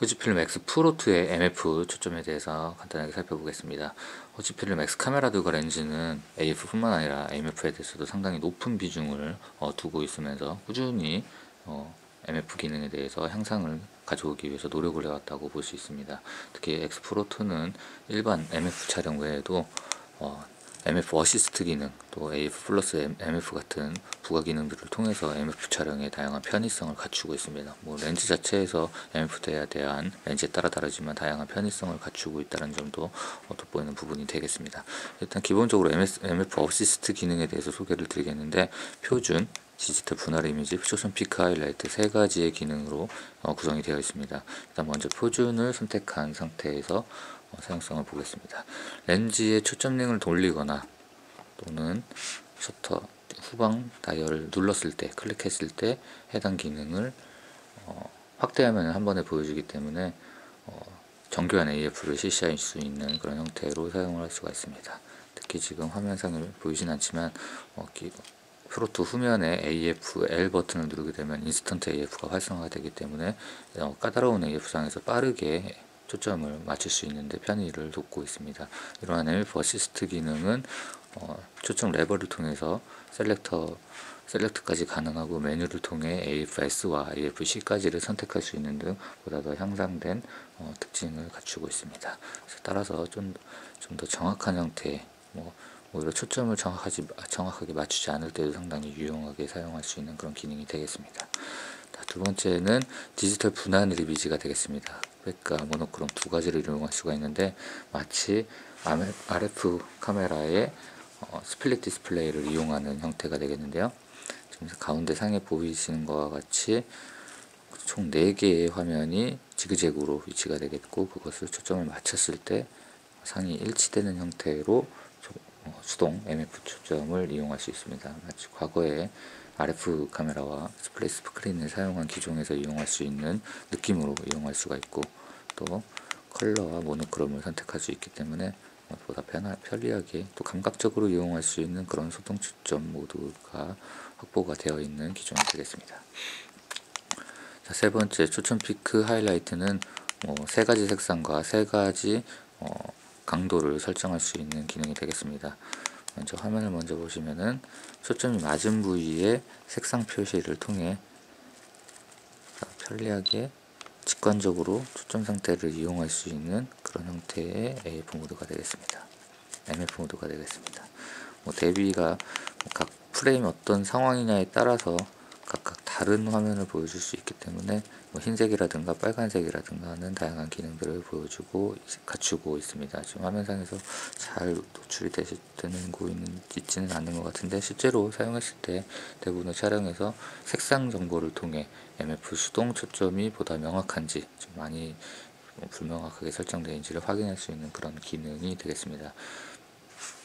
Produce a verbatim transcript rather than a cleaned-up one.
후지필름 X 프로 투의 엠에프 초점에 대해서 간단하게 살펴보겠습니다. 후지필름 X 카메라 들과 렌즈는 에이에프뿐만 아니라 엠에프에 대해서도 상당히 높은 비중을 어, 두고 있으면서 꾸준히 어, 엠에프 기능에 대해서 향상을 가져오기 위해서 노력을 해왔다고 볼 수 있습니다. 특히 X 프로 투는 일반 엠에프 촬영 외에도 어, 엠에프 어시스트 기능, 또 에이에프 플러스 엠에프 같은 부가 기능들을 통해서 엠에프 촬영에 다양한 편의성을 갖추고 있습니다. 뭐 렌즈 자체에서 엠에프에 대한 렌즈에 따라 다르지만 다양한 편의성을 갖추고 있다는 점도 돋보이는 부분이 되겠습니다. 일단 기본적으로 엠에프 어시스트 기능에 대해서 소개를 드리겠는데, 표준, 디지털 분할 이미지, 초점 피크 하이라이트 세 가지의 기능으로 어, 구성이 되어 있습니다. 일단 먼저 표준을 선택한 상태에서 어, 사용성을 보겠습니다. 렌즈의 초점링을 돌리거나 또는 셔터 후방 다이얼을 눌렀을 때, 클릭했을 때 해당 기능을 어, 확대하면 한 번에 보여주기 때문에 어, 정교한 에이에프를 실시할 수 있는 그런 형태로 사용을 할 수가 있습니다. 특히 지금 화면상을 보이진 않지만 어, 프로투 후면에 에이에프 엘 버튼을 누르게 되면 인스턴트 에이에프가 활성화가 되기 때문에 어, 까다로운 에이에프상에서 빠르게 초점을 맞출 수 있는데 편의를 돕고 있습니다. 이러한 엠에프 어시스트 기능은 어, 초점 레버를 통해서 셀렉터 셀렉트까지 가능하고, 메뉴를 통해 에이에프 에스와 에이에프 씨까지를 선택할 수 있는 등 보다 더 향상된 어, 특징을 갖추고 있습니다. 따라서 좀 좀 더 정확한 형태의, 뭐 오히려 초점을 정확하지, 정확하게 맞추지 않을 때도 상당히 유용하게 사용할 수 있는 그런 기능이 되겠습니다. 두 번째는 디지털 분할 이미지가 되겠습니다. spek과 모노크롬 두 가지를 이용할 수가 있는데, 마치 알에프 카메라의 어, 스플릿 디스플레이를 이용하는 형태가 되겠는데요. 지금 가운데 상에 보이시는 것과 같이 총 네 개의 화면이 지그재그로 위치가 되겠고, 그것을 초점을 맞췄을 때 상이 일치되는 형태로 수동 엠에프 초점을 이용할 수 있습니다. 마치 과거에 알에프 카메라와 스플릿 스크린을 사용한 기종에서 이용할 수 있는 느낌으로 이용할 수가 있고, 또 컬러와 모노크롬을 선택할 수 있기 때문에 보다 편하, 편리하게 또 감각적으로 이용할 수 있는 그런 소동 초점 모드가 확보가 되어 있는 기종이 되겠습니다. 자, 세 번째 초점 피크 하이라이트는 뭐 세 가지 색상과 세 가지 어, 강도를 설정할 수 있는 기능이 되겠습니다. 먼저 화면을 먼저 보시면은 초점이 맞은 부위에 색상 표시를 통해 편리하게 직관적으로 초점 상태를 이용할 수 있는 그런 형태의 에이에프 모드가 되겠습니다. 엠에프 모드가 되겠습니다. 뭐 대비가 각 프레임 어떤 상황이냐에 따라서 각각 다른 화면을 보여줄 수 있기 때문에 뭐 흰색이라든가 빨간색이라든가 하는 다양한 기능들을 보여주고 갖추고 있습니다. 지금 화면상에서 잘 노출이 되고 있지는 않는 것 같은데, 실제로 사용했을 때 대부분의 촬영에서 색상 정보를 통해 엠에프 수동 초점이 보다 명확한지, 좀 많이 불명확하게 설정되어 있는지를 확인할 수 있는 그런 기능이 되겠습니다.